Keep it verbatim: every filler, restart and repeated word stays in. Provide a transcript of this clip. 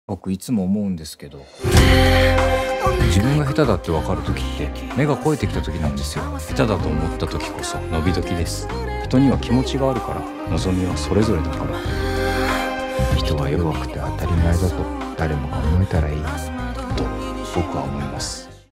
僕いつも思うんですけど、自分が下手だって分かる時って目が肥えてきた時なんですよ。下手だと思った時こそ伸び時です。人には気持ちがあるから、望みはそれぞれだから。人は弱くて当たり前だと誰もが思えたらいいと僕は思います。